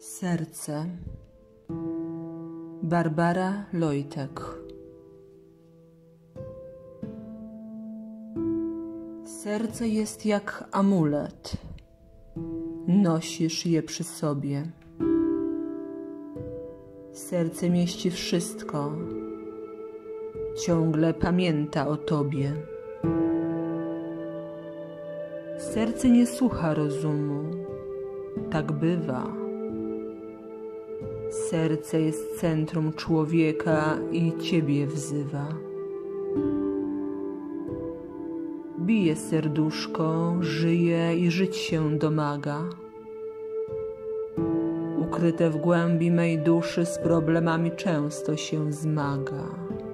Serce. Barbara Lojtek. Serce jest jak amulet. Nosisz je przy sobie. Serce mieści wszystko. Ciągle pamięta o tobie. Serce nie słucha rozumu. Tak bywa. Serce jest centrum człowieka i ciebie wzywa. Bije serduszko, żyje i żyć się domaga. Ukryte w głębi mej duszy z problemami często się zmaga.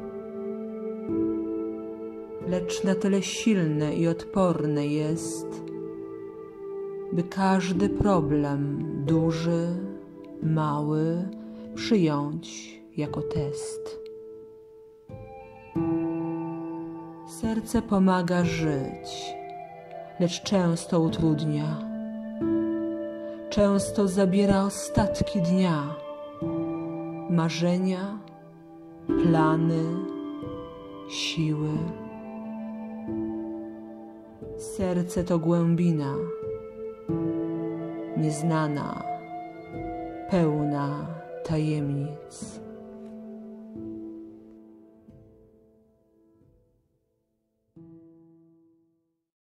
Lecz na tyle silne i odporne jest, by każdy problem, duży, mały, przyjąć jako test. Serce pomaga żyć, lecz często utrudnia. Często zabiera ostatki dnia. Marzenia, plany, siły. Serce to głębina, nieznana, pełna tajemnic.